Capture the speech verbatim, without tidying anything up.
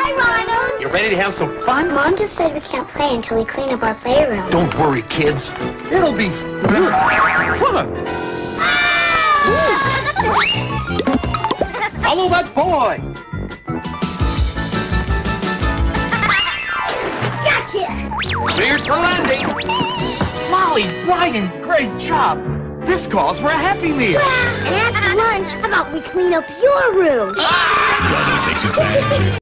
Hi, Ronald. You ready to have some fun? Mom just said we can't play until we clean up our playroom. Don't worry, kids. It'll be fun. Follow that boy. Gotcha. Cleared for landing. Molly, Brian, great job. This calls for a Happy Meal. And after lunch, how about we clean up your room? Ronald makes it magic.